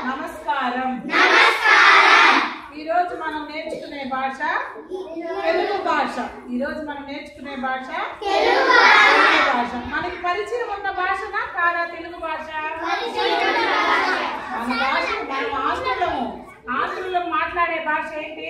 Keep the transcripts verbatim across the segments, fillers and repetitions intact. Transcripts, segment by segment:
నమస్కారం. ఈరోజు మనం నేర్చుకునే భాష తెలుగు భాష. ఈరోజు మనం నేర్చుకునే భాష తెలుగు భాష. మనకి పరిచయం ఉన్న భాషనా కాదా తెలుగు భాష? మన భాష మనం ఆంధ్రులము. ఆంధ్రులం మాట్లాడే భాష ఏంటి?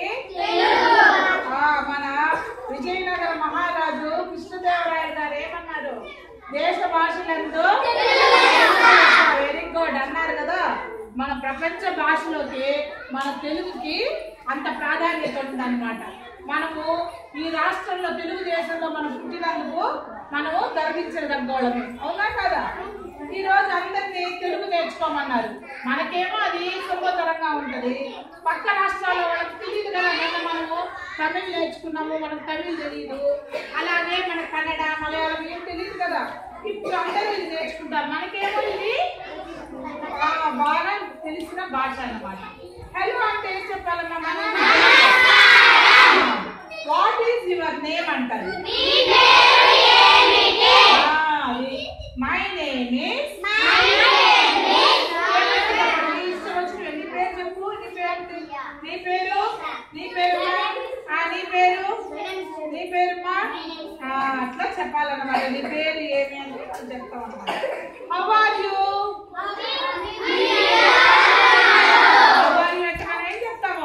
మన విజయనగర మహారాజు కృష్ణదేవరాయలు గారు ఏమన్నారు? దేశ భాషలందు వెరీ గుడ్ అన్నారు కదా. మన ప్రపంచ భాషలోకి మన తెలుగుకి అంత ప్రాధాన్యత ఉందన్నమాట. మనము ఈ రాష్ట్రంలో తెలుగుదేశంలో మనం పుట్టినందుకు మనము గర్వించదగ్గోళమే, అవునా కదా? ఈ రోజు అందరినీ తెలుగు నేర్చుకోమన్నారు. మనకేమో అది సులభతరంగా ఉంటుంది, పక్క రాష్ట్రాల్లో వాళ్ళకి తెలియదు కదా. నిన్న మనము తమిళ్ నేర్చుకున్నాము, మనకు తమిళ్ తెలియదు. అలాగే మన కన్నడ మలయాళం ఏం తెలియదు కదా. ఇప్పుడు అందరూ ఇది నేర్చుకుంటారు. మనకేమో ఇది బాగా తెలిసిన భాష అన్నమాట. హలో అంటే ఏం చెప్పాలమ్మా మనం? వాట్ ఈస్ యువర్ నేమ్ అంటారు. My name is. నీ పేరు చెప్పు. నీ పేరు నీ పేరు నీ పేరు నీ పేరు నీ పేరుమా అట్లా చెప్పాలన్నమాట. నీ పేరు ఏమి అంటే మనం చెప్తాం అన్నమాట. How are you? ఏం చెప్తాము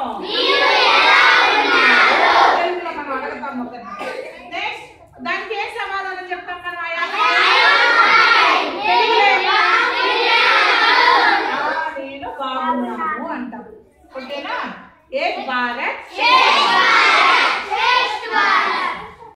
తెలుగులో మనం అడగతాము. నెక్స్ట్ దానికి ఏం సమాధానం చెప్తాం?